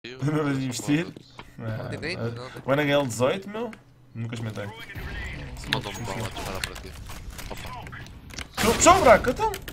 Primeira vez de investir. O NHL 18, meu? Nunca experimentei. Mandou-me bala a disparar para ti. Opa. Puxou o buraco, então.